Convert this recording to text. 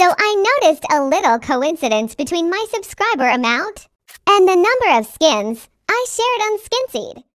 I noticed a little coincidence between my subscriber amount and the number of skins I shared on Skinseed.